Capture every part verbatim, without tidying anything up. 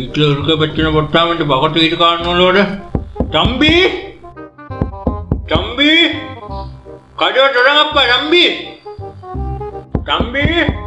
வீட்டில் இருக்க பிரச்சனை பட்டாமட்டு பக்கத்து வீட்டுக்காரங்களோட தம்பி தம்பி கதவை தொடங்கப்பா தம்பி தம்பி.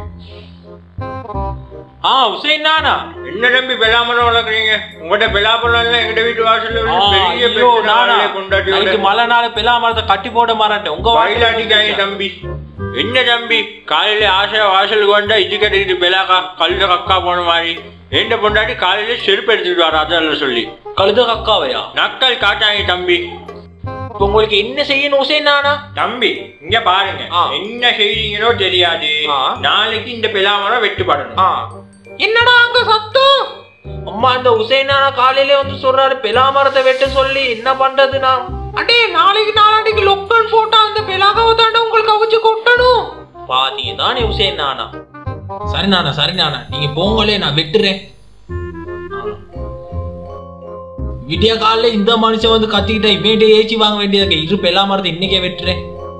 ஆ உசைன் நானா? என்ன தம்பி பெலாமரம் வளர்க்குறீங்க? உங்கள்கிட்ட பெலாமரம் இல்லை எங்கிட்ட வீட்டு வாசல்ல கொண்டாடி மழை நாள் பெலாமரத்தை கட்டி போட மாறேன் உங்க வாயிலாட்டிக்காங்க தம்பி. என்ன தம்பி காலையில ஆசை வாசலுக்கு வந்தா இது கட்டிக்கிட்டு பெலாக்கா கழுத கக்கா போன மாதிரி எந்த பொண்டாட்டி காலையில செருப்பு எடுத்துக்கிட்டு வர அதெல்லாம் சொல்லி கழுத கக்காவையா நக்கல் காட்டாங்க தம்பி. இப்ப உங்களுக்கு என்ன செய்யணும் உசைன் நானா? தம்பி இங்க பாருங்க என்ன செய்றீங்களோ தெரியாது, நாளைக்கு இந்த பெலாமரம் வெட்டுப்படணும். என்னடா அங்க சத்தம்? அம்மா இந்த உசைன் நானா காலையில வந்து சொல்றாரு பெலாமரத்தை வெட்ட சொல்லி என்ன பண்றதுனா? அடே நாளைக்கு நாளாடிக்கு லொக்கல் போட்டா அந்த பெலாகாவை தாண்ட உங்களுக்கு அவிச்சு கொட்டணும். பாத்தீங்க தானே உசைன் நானா? சரி நானா சரி நானா நீங்க போங்களே நான் வெட்டுறேன். விடிய காலைல இந்த மனுஷன் வந்து கத்திக்கிட்ட இவன்கிட்ட ஏச்சி வாங்க வேண்டியது இரு பெலாமரத்தை இன்னைக்கே வெட்டுறேன்.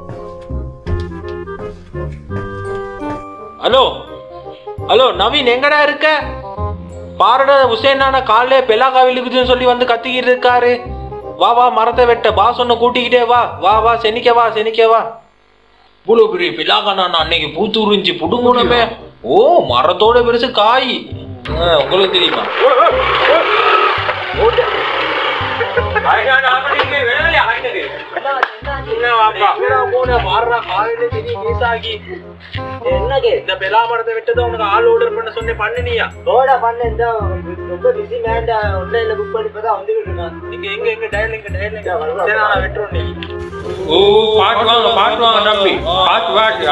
ஹலோ ஹலோ நவீன் எங்கடா இருக்க? பாருடா உசைன் நானா காலையில பெலாகா விழுகுதுன்னு சொல்லி வந்து கத்திக்கிட்டு இருக்காரு. வா வா மரத்தை வெட்ட பா சொன்ன கூட்டிக்கிட்டே வா வா வா செனிக்க வா செனிக்க வா. இவ்வளவு பெரிய பெலாகா நான் அன்னைக்கு பூத்து உறிஞ்சி புடுங்குனமே. ஓ மரத்தோட பெருசு காய் உங்களுக்கு தெரியுமா? இந்த பெலாமரத்தை விட்டதை உனக்கு ஆள் ஆர்டர் பண்ண சொன்னேன் பண்ணினியா? ரொம்ப பிஸி மேன் ஆன்லைன்ல புக் பண்ணி பார்த்தா வந்துகிட்டு இருக்கான். நீங்க எங்க எங்க டயல் எங்க டயல் எங்க நான் வெட்டுறோம். நீ ஓ பாத்து வாங்க பாத்து வாங்க தம்பி பாத்து வாங்க.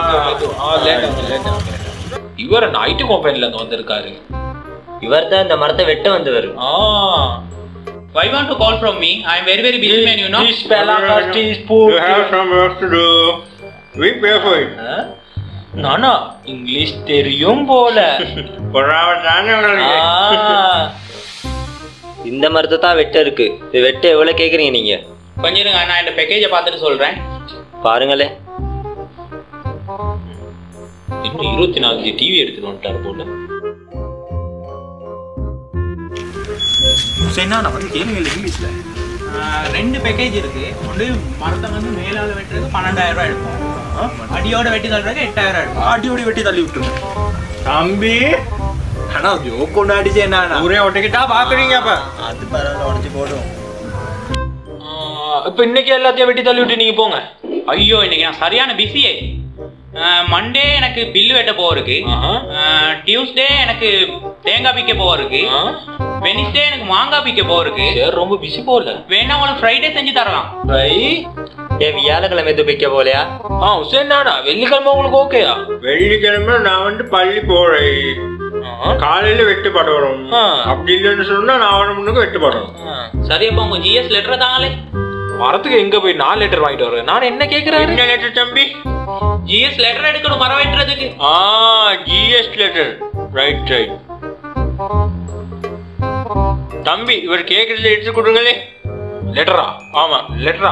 இவர் ஐடி கம்பெனில இருந்து வந்திருக்காரு. இவர் தான் இந்த மரத்தை வெட்ட வந்தவர். Why you want to call from me? I am very very busy man, you know. This pelaka is poor. You have some work to do. We pay for it. நானா இங்கிலீஷ் தெரியும் போல. இந்த மரத்தை தான் வெட்ட இருக்கு. இது வெட்ட எவ்வளவு கேக்குறீங்க நீங்க? கொஞ்சம் இருங்க நான் இந்த பேக்கேஜை பார்த்துட்டு சொல்றேன். பாருங்களே. இன்னும் இருபத்தி நாலு டிவி எடுத்துட்டு வந்துட்டாரு போல. நான் வந்து கேளுங்க இங்கிலீஷ்ல ரெண்டு பேக்கேஜ் இருக்கு. ஒன்று மரத்தை வந்து மேலால வெட்டுறதுக்கு பன்னெண்டாயிரம் ரூபாய் எடுப்போம், அடியோட வெட்டி தள்ளுறதுக்கு எட்டாயிரம் எடுப்போம். அடியோட வெட்டி தள்ளி விட்டுருங்க தம்பி. ஆனா ஜோக் ஒன்று அடிச்சு என்ன ஒரே ஒட்டிக்கிட்டா பாக்குறீங்க? அப்ப அது பரவாயில்ல உடச்சு போடும். இப்ப இன்னைக்கு எல்லாத்தையும் வெட்டி தள்ளி விட்டு நீங்க போங்க. ஐயோ இன்னைக்கு நான் சரியான பிஸியே. மண்டே எனக்கு பில்லு வெட்ட போவருக்கு, டியூஸ்டே எனக்கு தேங்காய் பிக்க போவருக்கு, வெனிஸ்டே எனக்கு மாங்காய் பிக்க போவருக்கு. ரொம்ப பிஸி போல. வேணா உங்களுக்கு ஃப்ரைடே செஞ்சு தரலாம். வியாழக்கிழமை எது பிக்க போலையா? ஆ உசேன் நானா வெள்ளிக்கிழமை உங்களுக்கு ஓகேயா? வெள்ளிக்கிழமை நான் வந்து பள்ளி போறேன், காலையில வெட்டுப்படணும். அப்படி இல்லைன்னு சொன்னா நான் முன்னுக்கு வெட்டுப்படணும். சரியப்பா உங்க ஜிஎஸ் லெட்டர் தாங்களே. மரத்துக்கு எங்க போய் நாலு லெட்டர் வாங்கிட்டு வரேன். நான் என்ன கேக்குறேன்? என்ன லெட்டர் தம்பி? ஜிஎஸ் லெட்டர் எடுக்கணும் மரம் வெட்டுறதுக்கு. ஆ ஜிஎஸ் லெட்டர். Right right. தம்பி இவர் கேக்குறதுல எடுத்து கொடுங்களே. லெட்டரா? ஆமா லெட்டரா.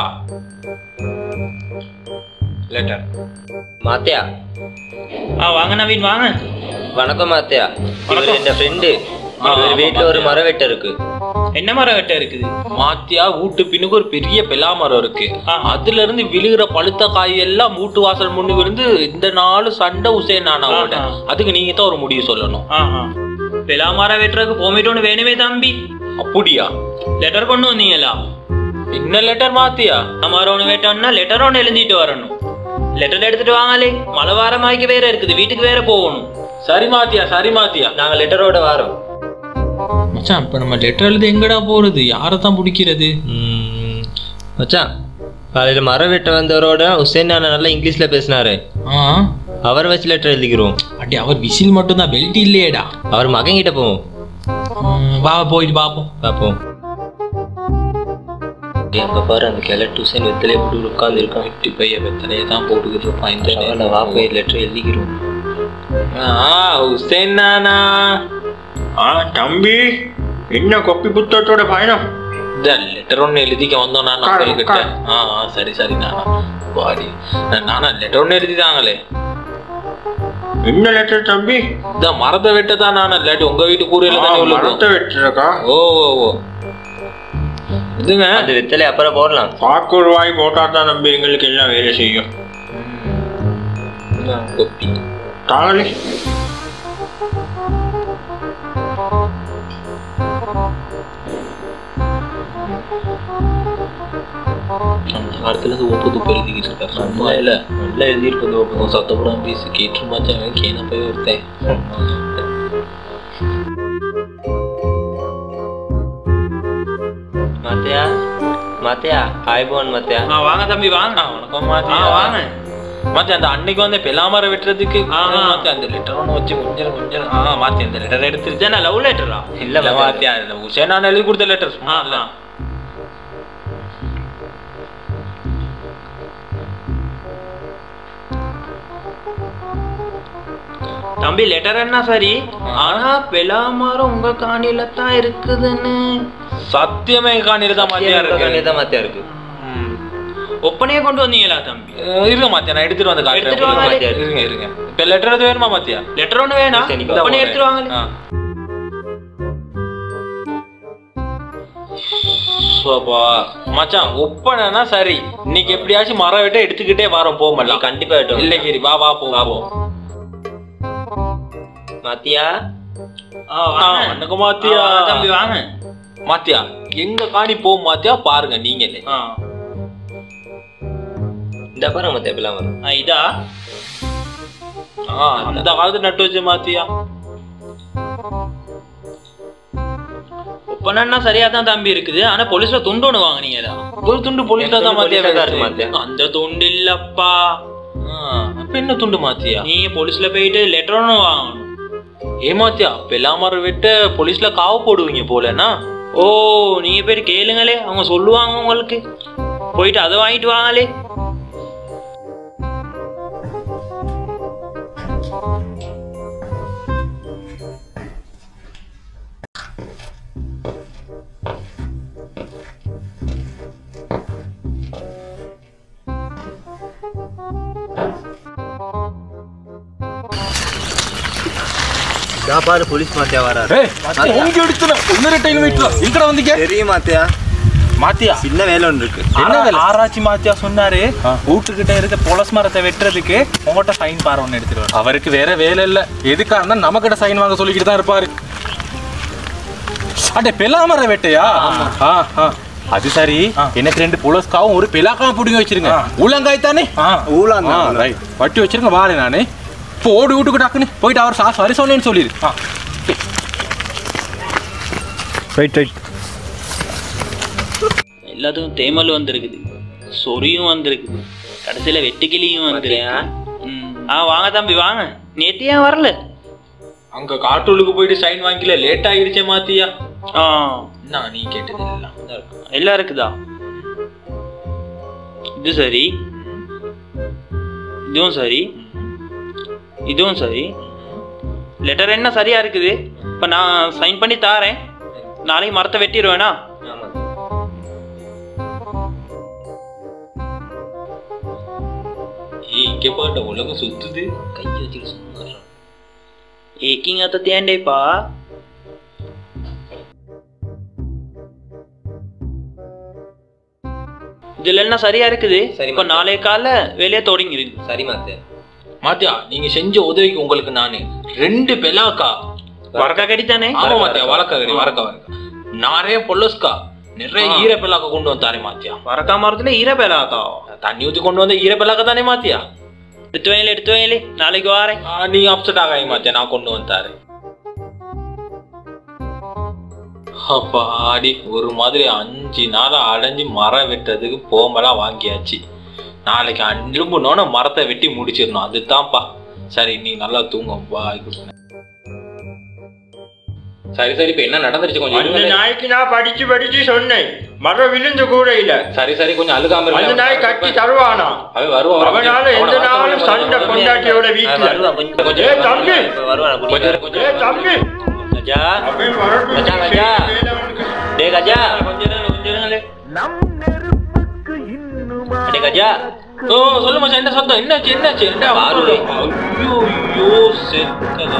லெட்டர். மாத்தியா? ஆ வாங்க நவீன் வாங்க. வணக்கம் மாத்தியா. இவர் என் ஃப்ரெண்டு. வீட்டுல ஒரு மரம் வெட்ட இருக்கு. என்ன மரம் வெட்ட இருக்குது? மாத்தியா வீட்டு பின்னுக்கு ஒரு பெரிய பெலா மரம் இருக்கு. அதுல இருந்து விழுகிற பழுத்த காய் எல்லாம் வீட்டு வாசல் முன்னுக்கு இருந்து இந்த நாலு சண்டை உசேன் நானாவோட. அதுக்கு நீங்க தான் ஒரு முடிவு சொல்லணும். பெலா மரம் வெட்டுறதுக்கு போமிட்டோன்னு வேணுமே தம்பி. அப்படியா? லெட்டர் கொண்டு வந்தீங்களா? என்ன லெட்டர் மாத்தியா? மரம் ஒன்று வெட்டோம்னா லெட்டர் ஒன்று எழுதிட்டு வரணும். லெட்டர் எடுத்துட்டு வாங்களே, மழை வாரமாய்க்கு வேற இருக்குது, வீட்டுக்கு வேற போகணும். சரி மாத்தியா சரி மாத்தியா நாங்க லெட்டரோட வரோம். மச்சான் இப்ப நம்ம லெட்டர் எழுதி எங்கடா போறது? யாரதான் பிடிக்கிறது? மச்சான் காலையில மரம் வெட்ட வந்தவரோட உசேன் நானா நல்லா இங்கிலீஷ்ல பேசினாரு. அவர் வச்சு லெட்டர் எழுதிக்கிறோம். அடி அவர் விசில் மட்டும் தான், பெல்ட் இல்லையேடா. அவர் மகன் கிட்ட போவோம். வா போயிட்டு பாப்போம் பாப்போம். அங்க பாரு அந்த கிழட்டு உசேன் வெத்தலையை போட்டு உட்கார்ந்து இருக்கான். வெட்டி பைய வெத்தலையை தான் போட்டுக்கிட்டு இருப்பான். இந்த வா போய் லெட்டர் எழுதிக்கிறோம். உசேன் நானா. ஆ தம்பி என்ன கொப்பி புத்தகத்தோட பயணம்? லெட்டர் ஒன்னு எழுதிக்க வந்தோம் நான் கிட்ட. ஆ சரி சரி நானா பாடி நானா லெட்டர் ஒன்னு எழுதிதாங்களே. என்ன லெட்டர் தம்பி? இந்த மரத்தை வெட்ட தான் நான் இல்லாட்டி உங்க வீட்டு கூரையில தானே உள்ளது. மரத்தை வெட்டுறக்கா? ஓ ஓ ஓ இதுங்க அந்த வெத்தலை அப்புறம் போடலாம். பாக்கு ரூபாய் போட்டா தான் தம்பி எங்களுக்கு எல்லாம் வேலை செய்யும். கொப்பி தாங்களே காலத்துல இருந்து ஒப்பது உப்பு எழுதிக்கிட்டு இருக்காரு. சும்மா இல்ல நல்லா எழுதியிருப்பது ஒப்பதும் சத்தப்படாம பேசி கேட்டு மாச்சாங்க கேன போய் ஒருத்தேன். மாத்தியா மாத்தியா ஆய்போன் மாத்தியா. வாங்க தம்பி வாங்க. வணக்கம் மாத்தியா. வாங்க மாத்தி அந்த அன்னைக்கு வந்து பெலாமரம் வெட்டுறதுக்கு மாத்தி அந்த லெட்டர் ஒன்று வச்சு கொஞ்சம் கொஞ்சம் ஆ மாத்தி அந்த லெட்டர் எடுத்துருச்சா. நான் லவ் லெட்டரா? இல்ல மாத்தியா உசேன் நான் எழுதி கொடுத்த லெட்டர். சும்மா இல்ல தம்பி லெட்டர் என்ன சரி, ஆனா பெலாமரம் உங்க காணியில தான் இருக்குதுன்னு. சத்தியமே காணியில தான் மாத்தியா இருக்கு. தான் மாத்தியா இருக்கு. ஒப்பனையே கொண்டு வந்தீங்களா தம்பி? இருங்க மாத்தியா நான் எடுத்துட்டு வந்து காட்டுறேன். இருங்க இருங்க இப்ப லெட்டர் எது வேணுமா மாத்தியா? லெட்டர் ஒண்ணு வேணாம், ஒப்பனை எடுத்துட்டு வாங்க. மச்சான் ஒப்பனா சரி, இன்னைக்கு எப்படியாச்சும் மரம் வெட்ட எடுத்துக்கிட்டே வரோம். போகலாம் கண்டிப்பா வெட்டும். இல்ல கிரி வா வா போ வா போ மாத்தியா. வணக்கம் மாத்தியா. தம்பி வாங்க மாத்தியா. எங்க காணி போகும் மாத்தியா பாருங்க நீங்களே. இந்த பாருங்க மாத்தியா பெலாமரம். இதா அந்த காலத்துல நட்டு வச்சு மாத்தியா. ஒப்பனா சரியா தான் தம்பி இருக்குது, ஆனா போலீஸ்ல துண்டு ஒண்ணு வாங்கினீங்களா? ஒரு துண்டு போலீஸ்ல தான் மாத்தியா. அந்த துண்டு இல்லப்பா. அப்ப என்ன துண்டு மாத்தியா? நீங்க போலீஸ்ல போயிட்டு லெட்டர் ஒண்ணு வாங்கணும். ஏமாத்தியா பெலாமரம் வெட்ட போலீஸ்ல காவு போடுவீங்க போலனா? ஓ நீங்க போயிட்டு கேளுங்களே, அவங்க சொல்லுவாங்க உங்களுக்கு. போயிட்டு அதை வாங்கிட்டு வாங்களே. பாரு போலீஸ் மாத்தியா வராரு. தெரியும் மாத்தியா. மாத்தியா சின்ன வேலை ஒன்று இருக்கு. ஆராய்ச்சி மாத்தியா சொன்னாரு வீட்டுக்கிட்ட இருக்க பொலஸ் மரத்தை வெட்டுறதுக்கு உங்கள்கிட்ட சைன் பாரு ஒன்று எடுத்துட்டு. அவருக்கு வேற வேலை இல்லை, எதுக்கா இருந்தா நம்ம கிட்ட சைன் வாங்க சொல்லிக்கிட்டு தான் இருப்பாரு. அடே பெலாமரம் வெட்டையா? அது சரி, எனக்கு ரெண்டு புலஸ்காவும் ஒரு பெலாக்காவும் பிடிங்க வச்சிருங்க. ஊழங்காய் தானே? ஊழங்காய் வட்டி வச்சிருங்க. வாரு நானே போடு வீட்டுக்கு டாக்குன்னு போயிட்டு அவர் சா சரி சொன்னேன்னு சொல்லிடு. Right right. எல்லாத்துக்கும் தேமல் வந்திருக்குது, சொரியும் வந்திருக்குது, கடைசியில வெட்டுக்கிளியும் வந்துருக்கு. ஆ வாங்க தம்பி வாங்க. நேத்து ஏன் வரல? அங்க காட்டூலுக்கு போயிட்டு சைன் வாங்கிக்கல, லேட் ஆயிடுச்சே மாத்தியா. ஆ நான் நீ கேட்டது எல்லாம் எல்லாம் இருக்குதா? இது சரி, இதுவும் சரி, இதுவும் சரி. லெட்டர் என்ன சரியா இருக்குது. இப்ப நான் சைன் பண்ணி தாரேன், நாளைக்கு மரத்தை வெட்டிடுவேனா? இங்க பாட்ட உலகம் சுத்துது. கையை வச்சுட்டு சும்மா ஏக்கிங் அத்த தேண்டேப்பா. இதுல என்ன சரியா இருக்குது. இப்ப நாளைய கால வேலையை தொடங்கிருக்கு. சரி மாத்தியா. மாத்தியா நீங்க செஞ்ச உதவிக்கு உங்களுக்கு நானு ரெண்டு பெலாக்கா வரக்கா கடி தானே? ஆமா மாத்தியா, வரக்கா கடி வரக்கா வரக்கா நிறைய பொல்லஸ்கா நிறைய ஈர பெலாக்கா கொண்டு வந்தாரே மாத்தியா. வரக்கா மரத்துல ஈர பெலாக்கா தண்ணி ஊத்தி கொண்டு வந்த ஈர பெலாக்கா தானே மாத்தியா. எடுத்து வைங்களே எடுத்து வைங்களே, நாளைக்கு வாரேன். நீங்க அப்செட் ஆகாய் மாத்தியா, நான் கொண்டு வந்தாரு. அப்பாடி ஒரு மாதிரி அஞ்சு நாளா அடைஞ்சு மரம் வெட்டுறதுக்கு போம்பெல்லாம் வாங்கியாச்சு. நாளைக்கு அஞ்சுனோட மரத்தை வெட்டி முடிச்சிடணும். அதுதான்ப்பா. சரி நீ நல்லா தூங்கும் வா. சரி சரி இப்ப என்ன நடந்துருச்சு கொஞ்சம். அந்த நாய்க்கு நான் படிச்சு படிச்சு சொன்னேன், மரம் விழுந்து கூட இல்ல. சரி சரி கொஞ்சம் அழுகாம அந்த நாய் கட்டி தருவானா? அவன் வருவான். அவனால எந்த நாளும் சண்டை பொண்டாட்டியோட வீட்டுல. ஏ தம்பி ஏ தம்பி கஜா கஜா கஜா டே கஜா கொஞ்ச நேரம் கொஞ்ச நேரம் டே கஜா ஓ சொல்லு மச்சான் என்ன சத்தம் என்னாச்சு என்னாச்சு என்ன பாரு. ஐயோ ஐயோ செத்ததா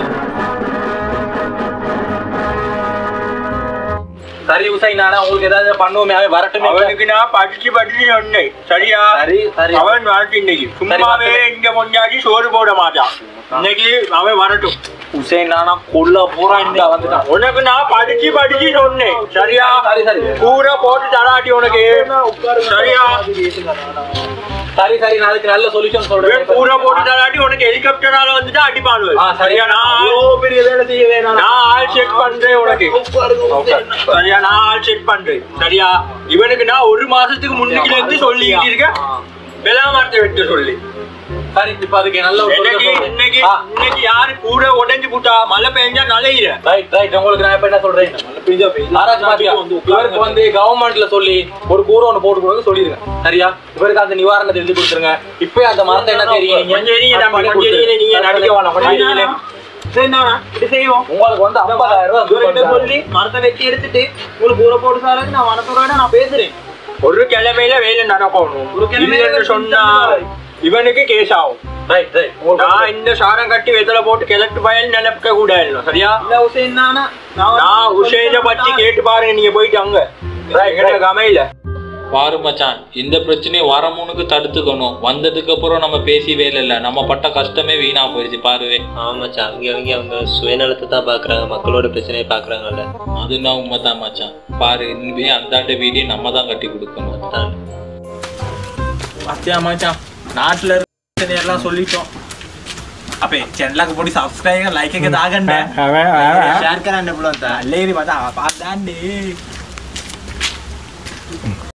சரி உசைன் நானா உங்களுக்கு ஏதாவது பண்ணுவோமே அவன் வரட்டுமே அவனுக்கு நான் படிச்சு படிச்சு சொன்னேன் சரியா சரி சரி அவன் வரட்டு இன்னைக்கு சும்மாவே இங்க முன்னாடி சோறு போட மாட்டான் இன்னைக்கு அவன் வரட்டும் உசைன் நானா கொல்ல பூரா இந்த வந்துட்டான் உனக்கு நான் படிச்சு படிச்சு சொன்னேன் சரியா சரி சரி பூரா போட்டு தராட்டி உனக்கு சரியா சரி சரி நாளைக்கு நல்ல சொல்யூஷன் சொல்றேன் பூரா போட்டு தராட்டி உனக்கு ஹெலிகாப்டரால வந்துட்டு அடிப்பானு ஆ, சரியா நான் பெரிய வேலை செய்ய வேணாம் நான் ஆள் செக் பண்றேன் உனக்கு சரியா நான் ஆள் செக் பண்றேன் சரியா இவனுக்கு நான் ஒரு மாசத்துக்கு முன்னுக்குல இருந்து சொல்லிக்கிட்டு இருக்கேன் வெள்ளாமரத்தை வெட்ட சொல்லி சரி இப்ப அதுக்கு நல்ல ஒரு இன்னைக்கு solution இன்னைக்கு சொல்றேன். ஆ, இன்னைக்கு யாரு கூட உடைஞ்சு போட்டா மழை பெஞ்சா நலையிற ரைட் ரைட் உங்களுக்கு நான் இப்ப என்ன சொல்றேன் ஆராய்ச்சி பாத்தியா இவருக்கு வந்து கவர்மெண்ட்ல சொல்லி ஒரு கூரை ஒண்ணு போட்டு கொடுங்க சொல்லிருங்க சரியா இவருக்கு அந்த நிவாரணத்தை எழுதி கொடுத்துருங்க இப்ப அந்த மரத்தை என்ன செய்றீங்க கொஞ்சம் இருங்க தம்பி, கொஞ்சம் இருங்க, நீங்க நடிக்க வேணாம், கொஞ்சம் இருங்க. உங்களுக்கு வந்து ஐம்பதாயிரம் ரூபாய் சொல்லி மரத்தை வெட்டி எடுத்துட்டு உங்களுக்கு ஊற போட்டு சாருக்கு நான் வனத்துறையோட நான் பேசுறேன். ஒரு கிழமையில வேலை நடக்கணும் ஒரு கிழமையில இல்லைன்னு சொன்னா இவனுக்கு கேஸ் ஆகும் ரைட் ரைட் நான் இந்த சாரம் கட்டி வெத்தலை போட்டு கிழக்கு பயல் நினைக்க கூட இல்லை சரியா இல்ல உசேன் நானா நான் உஷேனை பத்தி கேட்டு பாருங்க நீங்க போயிட்டு அங்க எங்கிட்ட கமையில பாரு மச்சான் இந்த பிரச்சனையை வரமுனுக்கு தடுத்துக்கணும் வந்ததுக்கு அப்புறம் நம்ம பேசி வேலை இல்லை நம்ம பட்ட கஷ்டமே வீணா போயிடுச்சு பாருவே ஆமா மச்சான் அவங்க அவங்க அவங்க சுயநலத்தை தான் பாக்குறாங்க மக்களோட பிரச்சனையை பாக்குறாங்கல்ல அதுனா உண்மைதான் மச்சான் பாரு இனிமே அந்தாண்ட வீடியோ நம்ம தான் கட்டி கொடுக்கணும் அதான். பாத்தியா மச்சான் நாட்டுல இருக்க எல்லாம் சொல்லிட்டோம் அப்பே चैनल को बड़ी सब्सक्राइब लाइक के दागंड शेयर करන්න පුළුවන් තා ලේරි මචං පාත් දාන්නේ